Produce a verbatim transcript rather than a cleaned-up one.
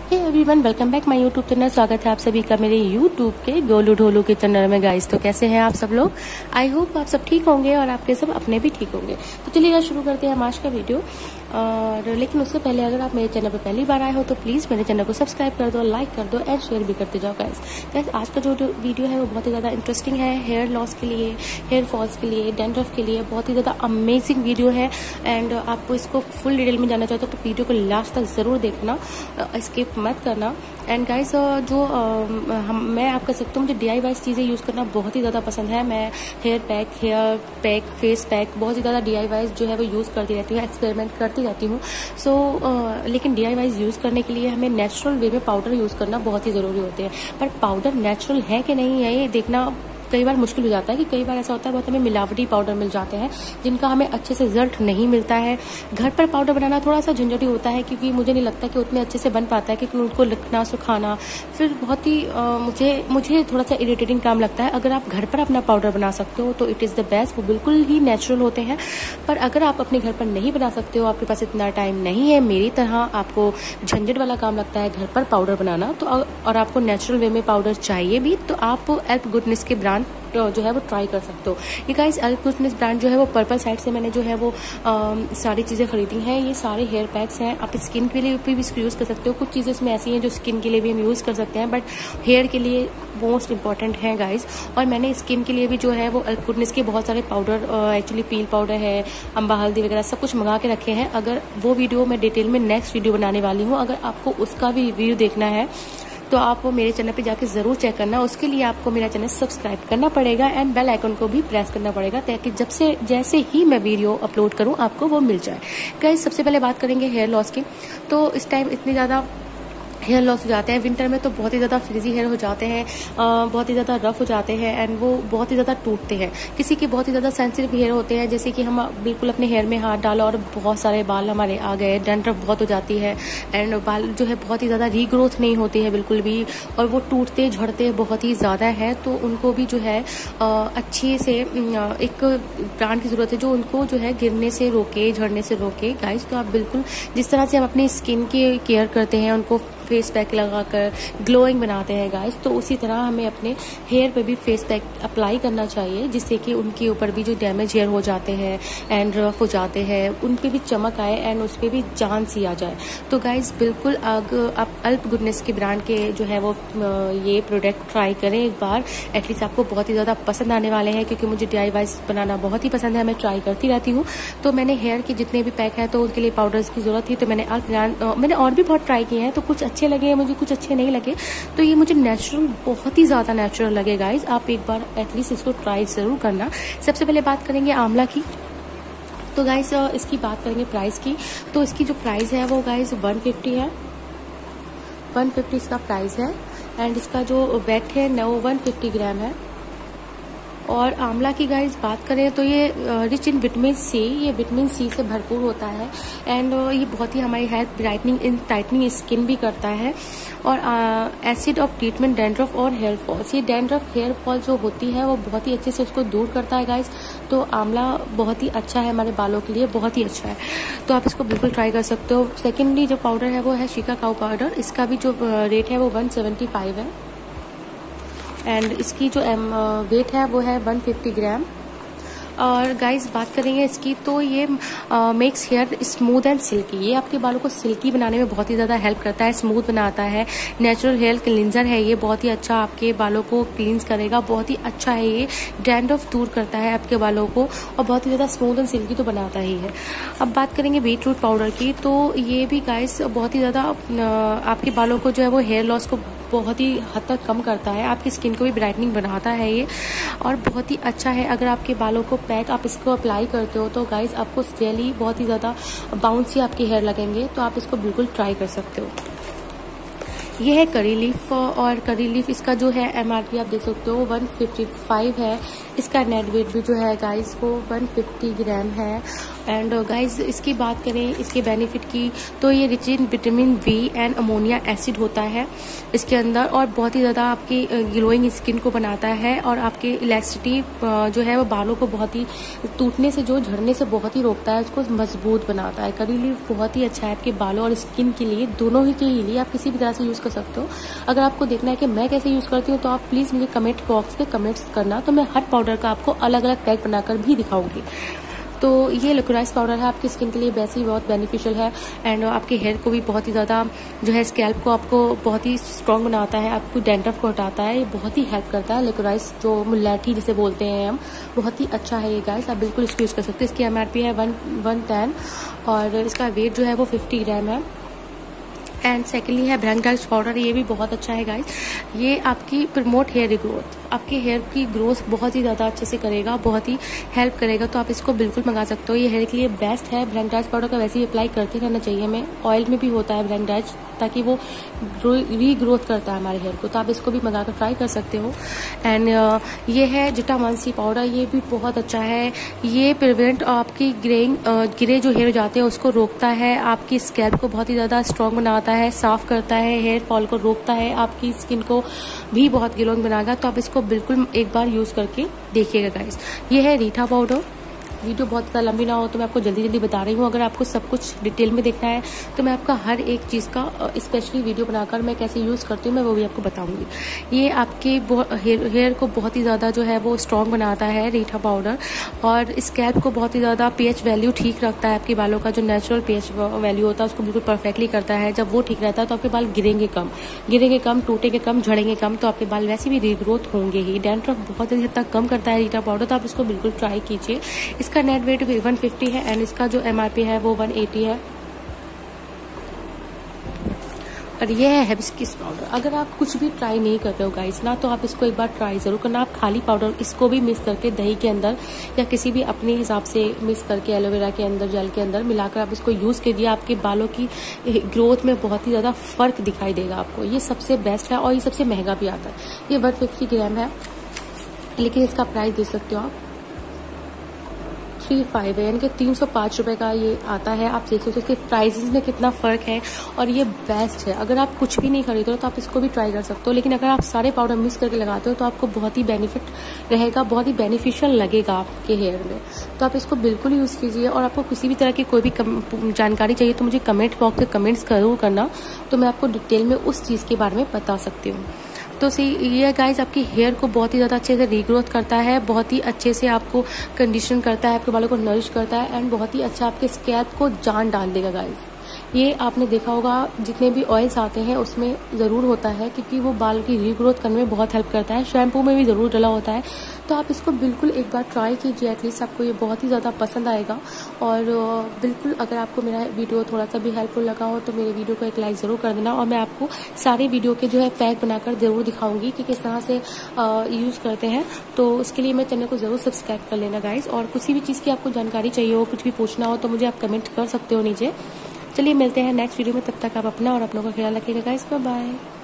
Hey everyone, welcome back my YouTube channel. स्वागत है आप सभी का मेरे यूट्यूब के गोलू ढोलू के चैनल में। गाइस, तो कैसे हैं आप सब लोग? आई होप आप सब ठीक होंगे और आपके सब अपने भी ठीक होंगे। तो चलिए शुरू करते हैं हम आज का वीडियो। और लेकिन उससे पहले अगर आप मेरे चैनल पर पहली बार आए हो तो प्लीज़ मेरे चैनल को सब्सक्राइब कर दो, लाइक कर दो एंड शेयर भी करते जाओ। गाइस गाइस आज का जो वीडियो है वो बहुत ही ज़्यादा इंटरेस्टिंग है। हेयर लॉस के लिए, हेयर फॉल्स के लिए, डैंड्रफ के लिए बहुत ही ज़्यादा अमेजिंग वीडियो है। एंड आपको इसको फुल डिटेल में जानना चाहते हो तो वीडियो को लास्ट तक ज़रूर देखना, स्किप मत करना। एंड गाइस जो हम मैं आप कह सकता हूँ, मुझे डी आई वाइज चीज़ें यूज़ करना बहुत ही ज़्यादा पसंद है। मैं hair pack, hair pack, face pack बहुत ही ज़्यादा डी आई वाइज जो है वो यूज़ करती रहती हूँ, एक्सपेरिमेंट करती रहती हूँ। सो so, लेकिन डी आई वाइज यूज़ करने के लिए हमें नेचुरल वे में पाउडर यूज़ करना बहुत ही ज़रूरी होते हैं। पर पाउडर नेचुरल है कि नहीं है ये देखना कई बार मुश्किल हो जाता है कि कई बार ऐसा होता है बहुत हमें मिलावटी पाउडर मिल जाते हैं जिनका हमें अच्छे से रिजल्ट नहीं मिलता है। घर पर पाउडर बनाना थोड़ा सा झंझटी होता है क्योंकि मुझे नहीं लगता कि उतने अच्छे से बन पाता है, क्योंकि उनको लिखना, सुखाना फिर बहुत ही आ, मुझे मुझे थोड़ा सा इरिटेटिंग काम लगता है। अगर आप घर पर अपना पाउडर बना सकते हो तो इट इज़ द बेस्ट, वो बिल्कुल ही नेचुरल होते हैं। पर अगर आप अपने घर पर नहीं बना सकते हो, आपके पास इतना टाइम नहीं है मेरी तरह, आपको झंझट वाला काम लगता है घर पर पाउडर बनाना, तो और आपको नेचुरल वे में पाउडर चाहिए भी, तो आप एल्प गुडनेस के ब्रांड जो है वो ट्राई कर सकते हो। ये गाइस एल्प गुडनेस ब्रांड जो है वो पर्पल साइट से मैंने जो है वो आ, सारी चीज़ें खरीदी हैं। ये सारे हेयर पैक्स हैं, आप स्किन के लिए भी इसको यूज़ कर सकते हो। कुछ चीज़ें इसमें ऐसी हैं जो स्किन के लिए भी हम यूज़ कर सकते हैं, बट हेयर के लिए मोस्ट इंपॉर्टेंट है गाइस। और मैंने स्किन के लिए भी जो है वो एल्प गुडनेस के बहुत सारे पाउडर, एक्चुअली पील पाउडर है, अम्बा हल्दी वगैरह सब कुछ मंगा के रखे हैं। अगर वो वीडियो मैं डिटेल में नेक्स्ट वीडियो बनाने वाली हूँ, अगर आपको उसका भी रिव्यू देखना है तो आप वो मेरे चैनल पे जाके ज़रूर चेक करना। उसके लिए आपको मेरा चैनल सब्सक्राइब करना पड़ेगा एंड बेल आइकन को भी प्रेस करना पड़ेगा, ताकि जब से जैसे ही मैं वीडियो अपलोड करूं आपको वो मिल जाए। गाइस सबसे पहले बात करेंगे हेयर लॉस की। तो इस टाइम इतनी ज़्यादा हेयर लॉस हो जाते हैं, विंटर में तो बहुत ही ज़्यादा फ्रिजी हेयर हो जाते हैं, बहुत ही ज़्यादा रफ हो जाते हैं एंड वो बहुत ही ज़्यादा टूटते हैं। किसी के बहुत ही ज़्यादा सेंसिटिव हेयर होते हैं, जैसे कि हम बिल्कुल अपने हेयर में हाथ डाला और बहुत सारे बाल हमारे आ गए, डैंड्रफ बहुत हो जाती है एंड बाल जो है बहुत ही ज़्यादा रीग्रोथ नहीं होती है बिल्कुल भी, और वो टूटते झड़ते बहुत ही ज़्यादा है। तो उनको भी जो है अच्छे से एक ब्रांड की ज़रूरत है जो उनको जो है गिरने से रोके, झड़ने से रोके। गाइस तो आप बिल्कुल जिस तरह से हम अपनी स्किन की केयर करते हैं, उनको फेस पैक लगाकर ग्लोइंग बनाते हैं गाइस, तो उसी तरह हमें अपने हेयर पे भी फेस पैक अप्लाई करना चाहिए, जिससे कि उनके ऊपर भी जो डैमेज हेयर हो जाते हैं एंड रफ हो जाते हैं उन पे भी चमक आए एंड उस पर भी जान सी आ जाए। तो गाइस बिल्कुल अगर आप एल्प गुडनेस के ब्रांड के जो है वो ये प्रोडक्ट ट्राई करें एक बार, एटलीस्ट आपको बहुत ही ज़्यादा पसंद आने वाले हैं, क्योंकि मुझे डी आई वाइज बनाना बहुत ही पसंद है, मैं ट्राई करती रहती हूँ। तो मैंने हेयर के जितने भी पैक हैं तो उनके लिए पाउडर्स की ज़रूरत थी, तो मैंने एल्प ब्रांड मैंने और भी बहुत ट्राई किए हैं, तो कुछ अच्छे लगे मुझे, कुछ अच्छे नहीं लगे। तो ये मुझे नेचुरल, बहुत ही ज़्यादा नेचुरल लगे गाइस। आप एक बार एटलीस्ट इसको ट्राई ज़रूर करना। सबसे पहले बात करेंगे आंवला की। तो गाइस इसकी बात करेंगे प्राइस की। तो इसकी जो प्राइस है वो गाइस वन फिफ्टी है, वन फिफ्टी इसका प्राइस है एंड इसका जो वेट है न वो वन फिफ्टी ग्राम है। और आंवला की गाइस बात करें तो ये रिच इन विटामिन सी, ये विटामिन सी से भरपूर होता है एंड ये बहुत ही हमारी hair brightening in tightening skin भी करता है। और एसिड ऑफ ट्रीटमेंट डैंड्रफ और हेयर फॉल्स, ये डैंड्रफ हेयर फॉल जो होती है वो बहुत ही अच्छे से उसको दूर करता है गाइस। तो आंवला बहुत ही अच्छा है हमारे बालों के लिए, बहुत ही अच्छा है, तो आप इसको बिल्कुल ट्राई कर सकते हो। सेकेंडली जो पाउडर है वो है शिका काऊ पाउडर, इसका भी जो रेट है वो वन सेवेंटी फाइव है एंड इसकी जो एम वेट है वो है वन फिफ्टी ग्राम। और गाइस बात करेंगे इसकी, तो ये makes hair smooth and silky, ये आपके बालों को सिल्की बनाने में बहुत ही ज़्यादा हेल्प करता है, स्मूथ बनाता है। नेचुरल हेयर क्लींजर है ये, बहुत ही अच्छा आपके बालों को क्लींस करेगा, बहुत ही अच्छा है ये, डैंड्रफ दूर करता है आपके बालों को और बहुत ही ज़्यादा स्मूथ एंड सिल्की तो बनाता ही है। अब बात करेंगे बीट रूट पाउडर की। तो ये भी गाइस बहुत ही ज़्यादा आपके बालों को जो है वो हेयर लॉस को बहुत ही हद तक कम करता है, आपकी स्किन को भी ब्राइटनिंग बनाता है ये, और बहुत ही अच्छा है। अगर आपके बालों को पैक आप इसको अप्लाई करते हो तो गाइस आपको रियली बहुत ही ज़्यादा बाउंसी आपके हेयर लगेंगे, तो आप इसको बिल्कुल ट्राई कर सकते हो। ये है करी लीफ, और करी लीफ इसका जो है एमआरपी आप देख सकते हो वन फिफ्टी फाइव है। इसका नेट वेट भी जो है गाइस वो वन फिफ्टी ग्राम है एंड गाइज इसकी बात करें इसके बेनिफिट की, तो ये rich in vitamin V and ammonia acid होता है इसके अंदर, और बहुत ही ज़्यादा आपकी ग्लोइंग स्किन को बनाता है, और आपके इलास्टिसिटी जो है वो बालों को बहुत ही टूटने से, जो झड़ने से बहुत ही रोकता है, उसको मजबूत बनाता है। करी लीफ बहुत ही अच्छा है आपके बालों और स्किन के लिए, दोनों ही के लिए आप किसी भी तरह से यूज़ कर सकते हो। अगर आपको देखना है कि मैं कैसे यूज़ करती हूँ तो आप प्लीज़ मुझे कमेंट बॉक्स पे कमेंट्स करना, तो मैं हर पाउडर का आपको अलग अलग पैक बनाकर भी दिखाऊंगी। तो ये लिक्विडाइज पाउडर है आपकी स्किन के लिए वैसे ही बहुत बेनिफिशियल है, एंड आपके हेयर को भी बहुत ही ज़्यादा जो है स्कैल्प को आपको बहुत ही स्ट्रॉन्ग बनाता है, आपको डैंड्रफ को हटाता है, ये बहुत ही हेल्प करता है। लिक्विडाइज जो मुलेठी जिसे बोलते हैं हम, बहुत ही अच्छा है ये गाइस, आप बिल्कुल इसको यूज़ कर सकते हैं। इसकी एम आर पी है वन वन टेन और इसका वेट जो है वो फिफ्टी ग्राम है। एंड सेकेंडली है ब्रैंगडाइज पाउडर, ये भी बहुत अच्छा है गाइस, ये आपकी प्रमोट हेयर ग्रोथ, आपके हेयर की ग्रोथ बहुत ही ज़्यादा अच्छे से करेगा, बहुत ही हेल्प करेगा, तो आप इसको बिल्कुल मंगा सकते हो। ये हेयर के लिए बेस्ट है। ब्रैंगडाइज पाउडर का वैसे ही अप्लाई करते रहना चाहिए हमें, ऑयल में भी होता है ब्रैंगडाइज, ताकि वो रीग्रोथ करता है हमारे हेयर को, तो आप इसको भी मंगा कर ट्राई कर सकते हो। एंड ये है जिटामानसी पाउडर, ये भी बहुत अच्छा है, ये प्रिवेंट आपकी ग्रेइंग गिरे जो हेयर जाते हैं उसको रोकता है, आपकी स्कैल्प को बहुत ही ज़्यादा स्ट्रॉन्ग बनाता है, साफ करता है, हेयर फॉल को रोकता है, आपकी स्किन को भी बहुत ग्लोइंग बनाएगा, तो आप इसको बिल्कुल एक बार यूज़ करके देखिएगा गाइस। ये है रीठा पाउडर, वीडियो बहुत ज़्यादा लंबी ना हो तो मैं आपको जल्दी जल्दी बता रही हूँ। अगर आपको सब कुछ डिटेल में देखना है तो मैं आपका हर एक चीज़ का स्पेशली वीडियो बनाकर मैं कैसे यूज़ करती हूँ मैं वो भी आपको बताऊँगी। ये आपके हेयर, हेयर को बहुत ही ज़्यादा जो है वो स्ट्रॉन्ग बनाता है रीठा पाउडर, और स्कैल्प को बहुत ही ज़्यादा पीएच वैल्यू ठीक रखता है, आपके बालों का जो नेचुरल पीएच वैल्यू होता है उसको बिल्कुल परफेक्टली करता है। जब वो ठीक रहता है तो आपके बाल गिरेंगे कम, गिरेंगे कम, टूटेंगे कम, झड़ेंगे कम, तो आपके बाल वैसे भी रीग्रोथ होंगे ही। डैंड्रफ बहुत हद तक कम करता है रीठा पाउडर, तो आप इसको बिल्कुल ट्राई कीजिए। इसका नेट वेट वन फिफ्टी है एंड इसका जो एमआरपी है वो वन एटी है। और ये है हिबिस्कस पाउडर, अगर आप कुछ भी ट्राई नहीं कर रहे हो गाइस ना, तो आप इसको एक बार ट्राई जरूर करना। आप खाली पाउडर इसको भी मिक्स करके दही के अंदर या किसी भी अपने हिसाब से मिक्स करके एलोवेरा के अंदर जेल के अंदर मिलाकर आप इसको यूज़ कीजिए, आपके बालों की ग्रोथ में बहुत ही ज़्यादा फर्क दिखाई देगा आपको। ये सबसे बेस्ट है और ये सबसे महंगा भी आता है। ये वन फिफ्टी ग्राम है, लेकिन इसका प्राइस दे सकते हो आप थ्री फाइव है, यानी कि तीन सौ पाँच रुपये का ये आता है। आप देख सकते हो इसके प्राइसेस में कितना फ़र्क है, और ये बेस्ट है। अगर आप कुछ भी नहीं खरीद रहे हो तो आप इसको भी ट्राई कर सकते हो, लेकिन अगर आप सारे पाउडर मिक्स करके लगाते हो तो आपको बहुत ही बेनिफिट रहेगा, बहुत ही बेनिफिशियल लगेगा आपके हेयर में, तो आप इसको बिल्कुल यूज़ कीजिए। और आपको किसी भी तरह की कोई भी जानकारी चाहिए तो मुझे कमेंट बॉक्स में कमेंट्स जरूर करना, तो मैं आपको डिटेल में उस चीज़ के बारे में बता सकती हूँ। तो सी ये गाइस आपकी हेयर को बहुत ही ज़्यादा अच्छे से रीग्रोथ करता है, बहुत ही अच्छे से आपको कंडीशन करता है, आपके बालों को नरिश करता है, एंड बहुत ही अच्छा आपके स्कैल्प को जान डाल देगा गाइस। ये आपने देखा होगा जितने भी ऑयल्स आते हैं उसमें ज़रूर होता है, क्योंकि वो बाल की रीग्रोथ करने में बहुत हेल्प करता है। शैम्पू में भी ज़रूर डला होता है, तो आप इसको बिल्कुल एक बार ट्राई कीजिए, एटलीस्ट आपको ये बहुत ही ज़्यादा पसंद आएगा। और बिल्कुल अगर आपको मेरा वीडियो थोड़ा सा भी हेल्पफुल लगा हो तो मेरे वीडियो को एक लाइक ज़रूर कर देना, और मैं आपको सारे वीडियो के जो है पैक बनाकर ज़रूर दिखाऊंगी कि किस तरह से यूज़ करते हैं। तो उसके लिए मेरे चैनल को ज़रूर सब्सक्राइब कर लेना गाइस, और किसी भी चीज़ की आपको जानकारी चाहिए हो, कुछ भी पूछना हो तो मुझे आप कमेंट कर सकते हो नीचे। चलिए मिलते हैं नेक्स्ट वीडियो में, तब तक आप अपना और अपनों का ख्याल रखिएगा गाइस, बाय बाय।